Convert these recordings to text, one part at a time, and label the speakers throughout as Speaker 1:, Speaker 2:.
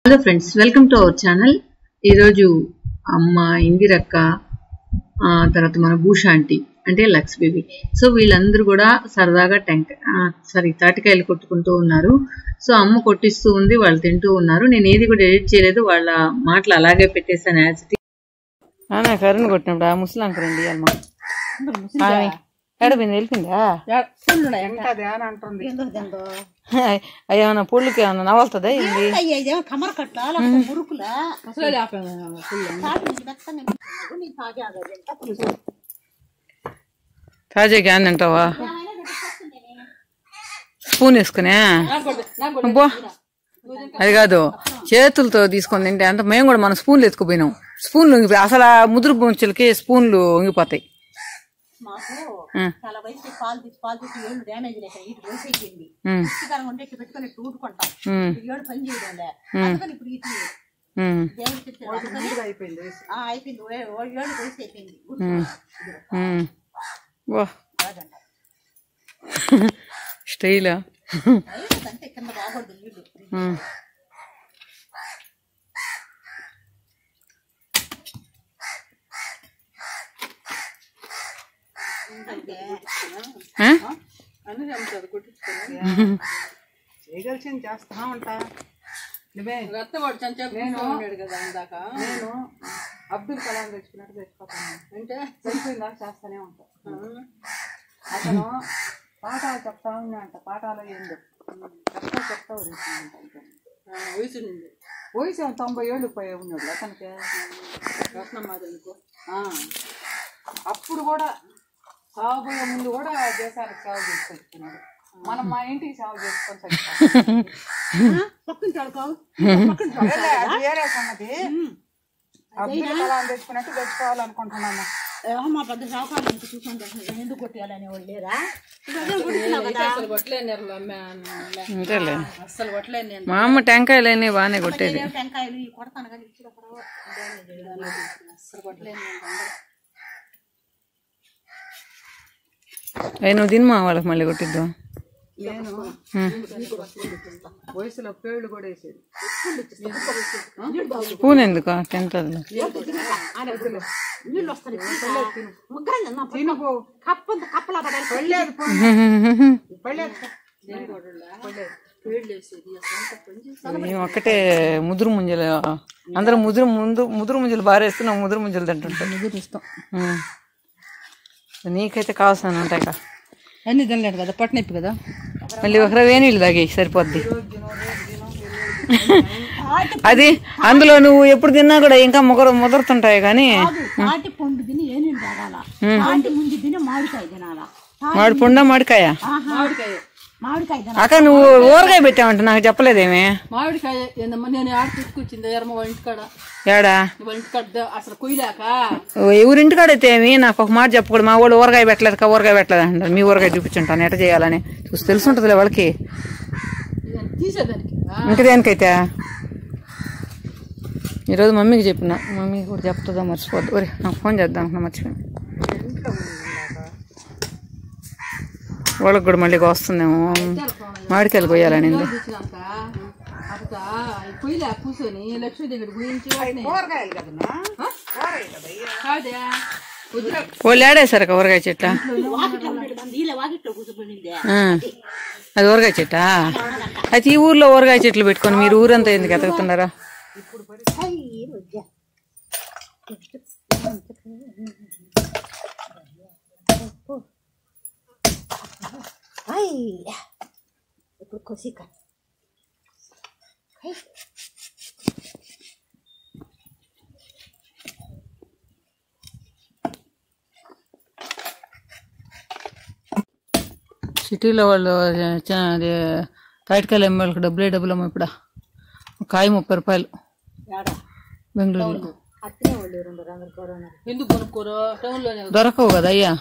Speaker 1: Hello friends, welcome to our channel. ఈరోజు అమ్మ ఇందిరక్క, తర్వాత మన భూషాంటి అంటే లక్స్ బేబీ. సో వీళ్ళందరూ కూడా సరదాగా తాటికాయలు కొట్టుకుంటూ ఉన్నారు. సో అమ్మ కొట్టిస్తూ ఉంది, వాళ్ళు తింటూ ఉన్నారు. నేను ఏది కూడా ఎడిట్ చేయలేదు, వాళ్ళ మాటలు అలాగే పెట్టేశాను. కరుణ్ కొట్టినప్పుడు ఆ ముసలాంక రండి ఎడపోయింది, వెళ్ళిపోయిందా? అయ్యేమన్నా పుళ్ళకి ఏమన్నా నవ్వుతుందా? తాజాగా అంటావా? స్పూన్ వేసుకునే అబ్బో, అది కాదు, చేతులతో తీసుకొని తింటే అంత. మేము కూడా మన స్పూన్లు ఎత్తుకుపోయినాం. స్పూన్లు అసలు ఆ ముదురు ముంచులకి స్పూన్లు ఉంగిపోతాయి. స్టైలా చేస్తా ఉంటా. నేను అబ్దుల్ కలాం తెచ్చుకున్నట్టు తెచ్చిపోతాను అంటే చనిపోయిందా చేస్తానే ఉంటా. అతను పాఠాలు చెప్తా ఉన్నాయంట. పాఠాలు ఏందో చెప్తా వయసు 90 ఏళ్ళు పోయి ఉన్నాడు అతనికి. రత్నమాదనుకో అప్పుడు కూడా సాగుపోయే ముందు కూడా దేశానికి సేవ చేసుకొచ్చుకున్నాడు. మనం మా ఇంటికి సేవ చేసుకొని వేరే సంగతి. అబ్దుల్ కలాం తెచ్చుకున్నట్టు తెచ్చుకోవాలనుకుంటున్నాను. మా పెద్ద సాగుకారు చూసుకుంటే ఎందుకు కొట్టేయాలని వాళ్ళు లేరా? మా అమ్మ టెంకాయలు బాగానే కొట్టేది. టెంకాయలు కొడతాను కానీ అసలు కొట్టలేని. అవి నువ్వు తినమా, వాళ్ళకి మళ్ళీ కొట్టిద్దాం. వయసులో పేళ్ళు కూడా వేసేది. స్పూన్ ఎందుకు తింటుంది? ఒక్కటే ముదురు ముంజలు, అందరూ ముదురు ముంజలు బారేస్తున్నాం. ముదురు ముంజలు తింటుంటాం. ముదురు ఇస్తాం. నీకైతే కావాల్సిన ఉంటాయి కదా, అన్ని తినలేదు కదా, పట్టినొప్పి కదా. మళ్ళీ ఒకరు వేనీళ్ళు తాగి సరిపోద్ది. అది అందులో నువ్వు ఎప్పుడు తిన్నా కూడా ఇంకా ముదరుతుంటాయి. కానీ మామిడి పండు మామిడికాయ అక్క నువ్వు ఊరగాయ పెట్టావంట, నాకు చెప్పలేదేమి? మామిడికాయ ఏడా ఎవరింటికాడైతే ఏమి నాకు ఒక మాట చెప్పకూడదు. మా వాళ్ళు ఊరగాయ పెట్టలేదు ఊరగాయ పెట్టలేదు అంటారు. మీ ఊరగాయ చూపించుంటాను ఎట్లా చేయాలని చూసి తెలుసుంటదిలే వాళ్ళకి. ఇంకా దేనికైతే ఈరోజు మమ్మీకి చెప్పిన, మమ్మీకి కూడా చెప్తుందా మర్చిపోద్దు. ఒరే నాకు ఫోన్ చేద్దాం అనుకున్నా, మర్చిపోయాను. వాళ్ళకి కూడా మళ్ళీ వస్తుందేమో మామిడికాయలు కొయ్యాలని. వాళ్ళు ఆడేసారు ఊరగాయ చెట్ల. అది ఊరగాయ చెట్ట. అయితే ఈ ఊర్లో ఊరగాయ చెట్లు పెట్టుకొని మీరు ఊరంతా ఎందుకు ఎతగుతున్నారా? ఇప్పుడు కొసిక సిటీలో వాళ్ళు తాటికాయలు అమ్మే వాళ్ళకి డబ్బులు అమ్మ. ఇప్పుడు కాయ 30 రూపాయలు బెంగళూరులో. దొరకవు కదా అయ్యా.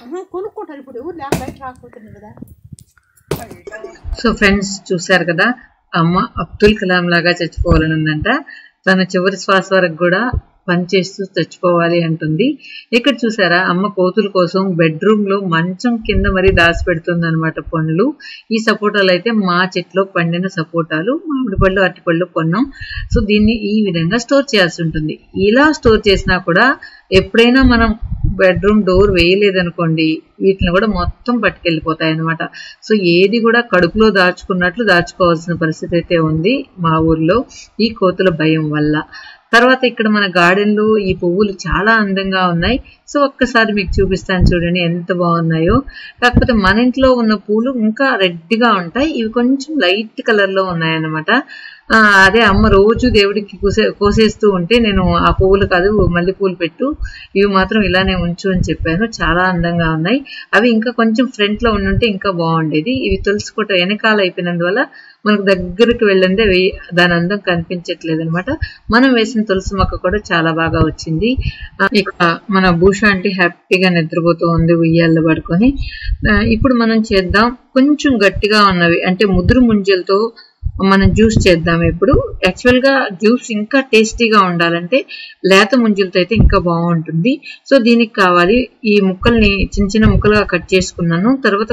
Speaker 1: సో ఫ్రెండ్స్ చూసారు కదా, అమ్మ అబ్దుల్ కలాం లాగా చచ్చిపోవాలని ఉందంట. తన చివరి శ్వాస వరకు కూడా పనిచేస్తూ చచ్చిపోవాలి అంటుంది. ఇక్కడ చూసారా అమ్మ కోతుల కోసం బెడ్రూమ్ లో మంచం కింద మరి దాచి పెడుతుంది అనమాట పండ్లు. ఈ సపోటాలు అయితే మా చెట్లో పండిన సపోటాలు, మామిడి పళ్ళు అరటి పళ్ళు కొన్నాం. సో దీన్ని ఈ విధంగా స్టోర్ చేయాల్సి ఉంటుంది. ఇలా స్టోర్ చేసినా కూడా ఎప్పుడైనా మనం బెడ్రూమ్ డోర్ వేయలేదనుకోండి వీటిని కూడా మొత్తం పట్టుకెళ్ళిపోతాయి అనమాట. సో ఏది కూడా కడుపులో దాచుకున్నట్లు దాచుకోవాల్సిన పరిస్థితి అయితే ఉంది మా ఊర్లో ఈ కోతుల భయం వల్ల. తర్వాత ఇక్కడ మన గార్డెన్ లో ఈ పువ్వులు చాలా అందంగా ఉన్నాయి. సో ఒక్కసారి మీకు చూపిస్తాను చూడండి ఎంత బాగున్నాయో. కాకపోతే మన ఇంట్లో ఉన్న పూలు ఇంకా రెడ్ గా ఉంటాయి, ఇవి కొంచెం లైట్ కలర్ లో ఉన్నాయన్నమాట. అదే అమ్మ రోజు దేవుడికి కోసేస్తూ ఉంటే నేను ఆ పువ్వులు కాదు మల్లె పూలు పెట్టు, ఇవి మాత్రం ఇలానే ఉంచు అని చెప్పాను. చాలా అందంగా ఉన్నాయి. అవి ఇంకా కొంచెం ఫ్రంట్ లో ఉండుంటే ఇంకా బాగుండేది. ఇవి తులసి కోట వెనకాల అయిపోయినందువల్ల మనకు దగ్గరికి వెళ్ళందే దాని అందం కనిపించట్లేదు అనమాట. మనం వేసిన తులసి మొక్క కూడా చాలా బాగా వచ్చింది. ఇక మన భూష అంటే హ్యాపీగా నిద్రపోతూ ఉంది ఉయ్యాల్లో పడుకొని. ఇప్పుడు మనం చేద్దాం కొంచెం గట్టిగా ఉన్నవి అంటే ముదురు ముంజలతో మనం జ్యూస్ చేద్దాం. ఇప్పుడు యాక్చువల్ గా జ్యూస్ ఇంకా టేస్టీగా ఉండాలంటే లేత ముంజలతో అయితే ఇంకా బాగుంటుంది. సో దీనికి కావాలి ఈ ముక్కల్ని చిన్న చిన్న ముక్కలుగా కట్ చేసుకున్నాను. తర్వాత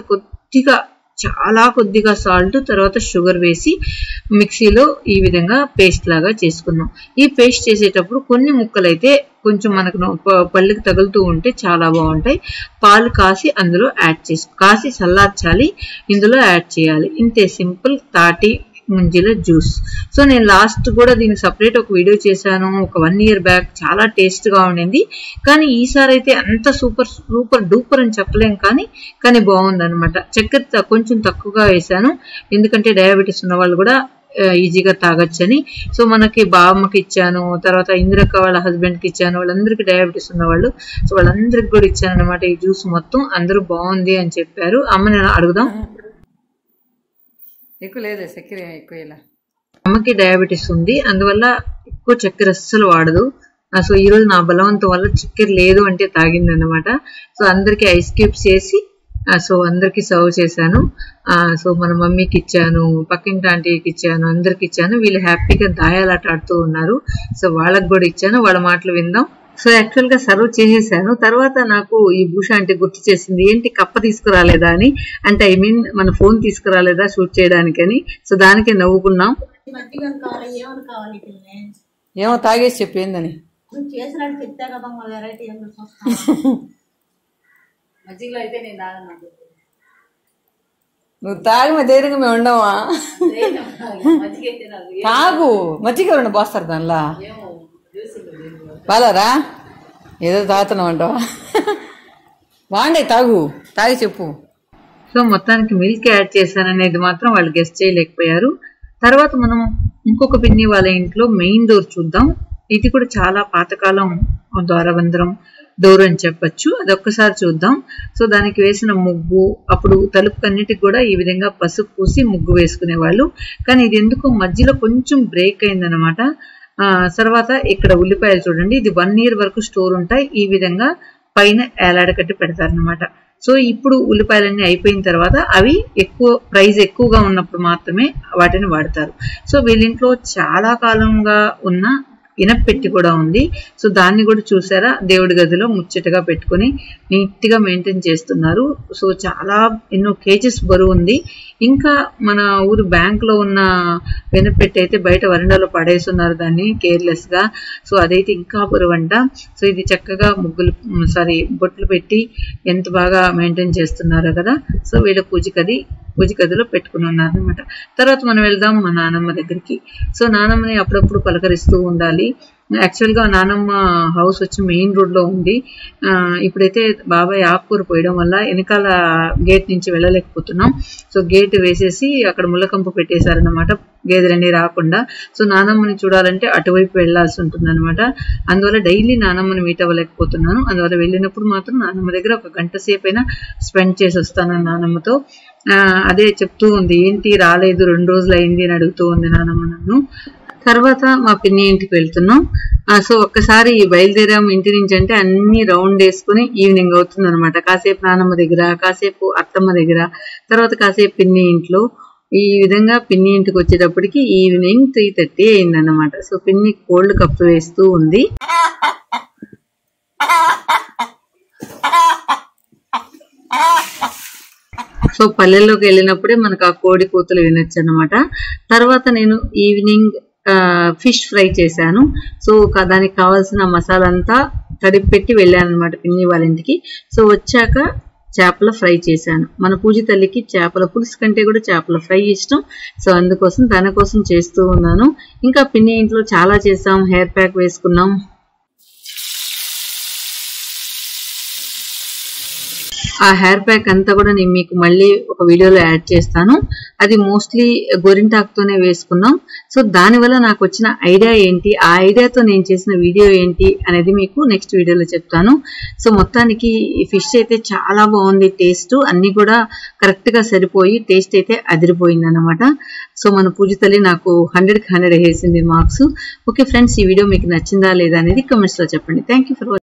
Speaker 1: చాలా కొద్దిగా సాల్ట్, తర్వాత షుగర్ వేసి మిక్సీలో ఈ విధంగా పేస్ట్ లాగా చేసుకున్నాం. ఈ పేస్ట్ చేసేటప్పుడు కొన్ని ముక్కలు అయితే కొంచెం మనకు పళ్ళకి తగులుతూ ఉంటే చాలా బాగుంటాయి. పాలు కాసి అందులో కాసి చల్లార్చాలి, ఇందులో యాడ్ చేయాలి. ఇంతే సింపుల్ తాటి ముంజల జ్యూస్. సో నేను లాస్ట్ కూడా దీనికి సపరేట్ ఒక వీడియో చేశాను ఒక 1 year బ్యాక్. చాలా టేస్ట్ గా ఉండింది. కానీ ఈసారి అయితే అంత సూపర్ డూపర్ అని చెప్పలేం, కానీ బాగుంది అనమాట. చక్కెర కొంచెం తక్కువగా వేసాను ఎందుకంటే డయాబెటీస్ ఉన్న వాళ్ళు కూడా ఈజీగా తాగొచ్చని. సో మనకి బామ్మకి ఇచ్చాను, తర్వాత ఇందిరక్క వాళ్ళ హస్బెండ్ కి ఇచ్చాను, వాళ్ళందరికీ డయాబెటీస్ ఉన్నవాళ్ళు. సో వాళ్ళందరికి కూడా ఇచ్చాను అనమాట ఈ జ్యూస్ మొత్తం. అందరూ బాగుంది అని చెప్పారు. అమ్మని అడుగుదాం. ఎక్కువ లేదు చక్కెర ఎక్కువ. ఇలా అమ్మకి డయాబెటీస్ ఉంది, అందువల్ల ఎక్కువ చక్కెర అస్సలు వాడదు. సో ఈ రోజు నా బలవంతం వల్ల చక్కెర లేదు అంటే తాగింది అనమాట. సో అందరికి ఐస్ క్యూబ్స్ చేసి సో అందరికి సర్వ్ చేశాను. సో మన మమ్మీకి ఇచ్చాను, పక్కింటి ఆంటీకి ఇచ్చాను, అందరికి ఇచ్చాను. వీళ్ళు హ్యాపీగా దాయాలాట ఆడుతూ ఉన్నారు. సో వాళ్ళకి కూడా ఇచ్చాను. వాళ్ళ మాటలు విందాం. సో యాక్చువల్ గా సర్వ్ చేసేసాను. తర్వాత నాకు ఈ భూష అంటే గుర్తు చేసింది, ఏంటి కప్ప తీసుకురాలేదా అని. అంటే ఐ మీన్ మన ఫోన్ తీసుకురాలేదా షూట్ చేయడానికి అని. సో దానికే నవ్వుకున్నాం. ఏమో తాగేసి చెప్పిందని నువ్వు తాగిన ధైర్యంగా మేము ఉండవా? తాగు మజ్జిగ రెండు పోస్తారు దానిలా బాలరా ఏదో తాగుతున్నావు అంటావా? బాగుండే తాగి చెప్పు. సో మొత్తానికి మిల్క్ యాడ్ చేశాననేది మాత్రం వాళ్ళు గెస్ట్ చేయలేకపోయారు. తర్వాత మనం ఇంకొక పిన్ని వాళ్ళ ఇంట్లో మెయిన్ డోర్ చూద్దాం. ఇది కూడా చాలా పాతకాలం ద్వారబంధరం డోర్ అని చెప్పొచ్చు. అదొక్కసారి చూద్దాం. సో దానికి వేసిన ముగ్గు, అప్పుడు తలుపుకన్నిటికి కూడా ఈ విధంగా పసుపు పూసి ముగ్గు వేసుకునేవాళ్ళు. కానీ ఇది ఎందుకో మధ్యలో కొంచెం బ్రేక్ అయిందనమాట. తర్వాత ఇక్కడ ఉల్లిపాయలు చూడండి, ఇది 1 year వరకు స్టోర్ ఉంటాయి. ఈ విధంగా పైన ఏలాడకట్టి పెడతారనమాట. సో ఇప్పుడు ఉల్లిపాయలన్నీ అయిపోయిన తర్వాత అవి ప్రైస్ ఎక్కువగా ఉన్నప్పుడు మాత్రమే వాటిని వాడతారు. సో వీళ్ళింట్లో చాలా కాలంగా ఉన్న ఇనపెట్టి కూడా ఉంది. సో దాన్ని కూడా చూసారా దేవుడి గదిలో ముచ్చటగా పెట్టుకుని నీట్ గా మెయింటైన్ చేస్తున్నారు. సో చాలా ఎన్నో కేజెస్ బరువు ఉంది. ఇంకా మన ఊరు బ్యాంక్ లో ఉన్న వెనపెట్టి అయితే బయట వరండాలో పడేస్తున్నారు దాన్ని కేర్లెస్ గా. సో అదైతే ఇంకా బరువు అంట. సో ఇది చక్కగా బొట్లు పెట్టి ఎంత బాగా మెయింటైన్ చేస్తున్నారో కదా. సో వీళ్ళ పూజ గదిలో పెట్టుకుని ఉన్నారు అనమాట. తర్వాత మనం వెళ్దాం మా నానమ్మ దగ్గరికి. సో నానమ్మని అప్పుడప్పుడు పలకరిస్తూ ఉండాలి. యాక్చువల్ గా నానమ్మ హౌస్ వచ్చి మెయిన్ రోడ్ లో ఉంది. ఇప్పుడైతే బాబాయ్ ఆకుకూర పోయడం వల్ల వెనకాల గేట్ నుంచి వెళ్ళలేకపోతున్నాం. సో గేట్ వేసేసి అక్కడ ముళ్ళకంపు పెట్టేశారనమాట గేదెలన్నీ రాకుండా. సో నానమ్మని చూడాలంటే అటువైపు వెళ్లాల్సి ఉంటుంది అనమాట. అందువల్ల డైలీ నానమ్మని మీట్ అవ్వలేకపోతున్నాను. అందువల్ల వెళ్ళినప్పుడు మాత్రం నానమ్మ దగ్గర 1 గంట సేపు అయినా స్పెండ్ చేసి వస్తాను నానమ్మతో. అదే చెప్తూ ఉంది, ఏంటి రాలేదు 2 రోజులు అయింది అని అడుగుతూ ఉంది నానమ్మ నన్ను. తర్వాత మా పిన్ని ఇంటికి వెళ్తున్నాం. సో ఒక్కసారి బయలుదేరాం ఇంటి నుంచి అంటే అన్ని రౌండ్ వేసుకుని ఈవినింగ్ అవుతుంది అనమాట. కాసేపు నానమ్మ దగ్గర, కాసేపు అత్తమ్మ దగ్గర, తర్వాత కాసేపు పిన్ని ఇంట్లో. ఈ విధంగా పిన్ని ఇంటికి వచ్చేటప్పటికి ఈవినింగ్ 3:30 అయిందన్నమాట. సో పిన్ని కోల్డ్ కప్పు వేస్తూ ఉంది. సో పల్లెల్లోకి వెళ్ళినప్పుడే మనకు ఆ కోడి కూతలు వినొచ్చు అనమాట. తర్వాత నేను ఈవినింగ్ ఫిష్ ఫ్రై చేశాను. సో దానికి కావాల్సిన మసాలా అంతా తడిపి పెట్టి వెళ్ళాను అనమాట పిన్ని వాళ్ళ ఇంటికి. సో వచ్చాక చేపల ఫ్రై చేశాను. మన పూజ తల్లికి చేపల పులుసు కంటే కూడా చేపల ఫ్రై ఇష్టం. సో అందుకోసం తన కోసం చేస్తూ ఉన్నాను. ఇంకా పిన్ని ఇంట్లో చాలా చేసాం. హెయిర్ ప్యాక్ వేసుకున్నాం. ఆ హెయిర్ ప్యాక్ అంతా కూడా నేను మీకు మళ్ళీ ఒక వీడియోలో యాడ్ చేస్తాను. అది మోస్ట్లీ గోరింటాకుతోనే వేసుకున్నాం. సో దానివల్ల నాకు వచ్చిన ఐడియా ఏంటి, ఆ ఐడియాతో నేను చేసిన వీడియో ఏంటి అనేది మీకు నెక్స్ట్ వీడియోలో చెప్తాను. సో మొత్తానికి ఫిష్ అయితే చాలా బాగుంది. టేస్ట్ అన్ని కూడా కరెక్ట్ గా సరిపోయి టేస్ట్ అయితే అదిరిపోయింది అనమాట. సో మన పూజ తల్లి నాకు 100కి 100 వేసింది మార్క్స్. ఓకే ఫ్రెండ్స్, ఈ వీడియో మీకు నచ్చిందా లేదా అనేది కామెంట్స్ లో చెప్పండి. Thank you for watching.